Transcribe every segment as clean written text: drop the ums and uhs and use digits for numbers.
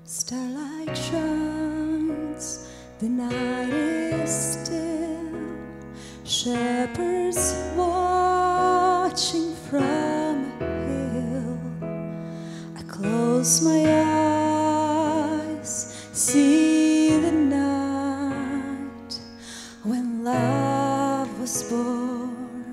Starlight shines, the night is still, shepherds watching from a hill. I close my eyes, see the night when love was born.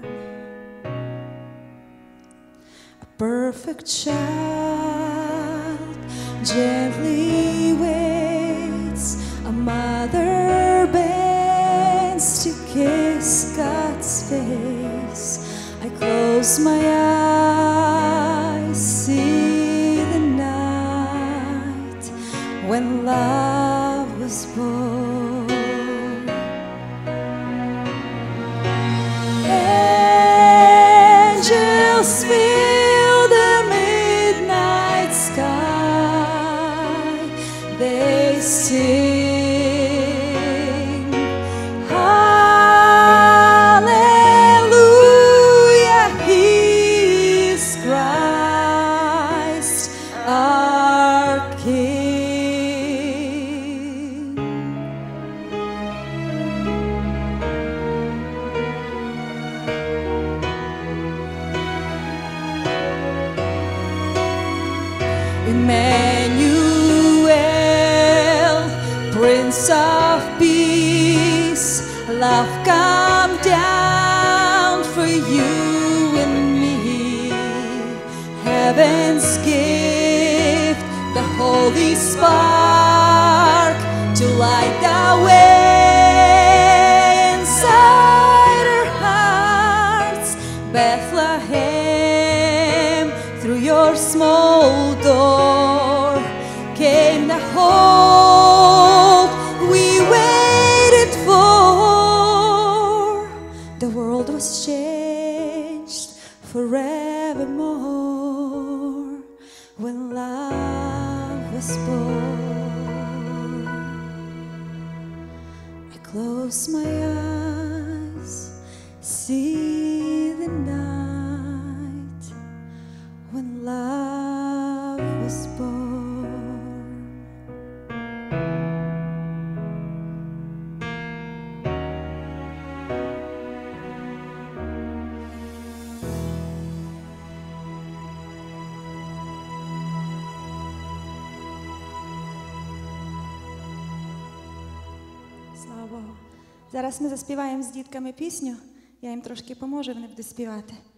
A perfect child gently waits, a mother bends to kiss God's face. I close my eyes, see the night when love was born. Angels fill the midnight sky, they sing hallelujah, He is Christ our King. Emmanuel, Prince of Peace, love come down for you and me. Heaven's gift, the holy spark to light the way inside our hearts. Bethlehem, through your small door came the hope we waited for. The world was changed forevermore when love was born. I close my eyes, see the night when love was born. Слава Богу. Зараз ми заспіваємо з дітками пісню. Я їм трошки поможу, вони будуть співати.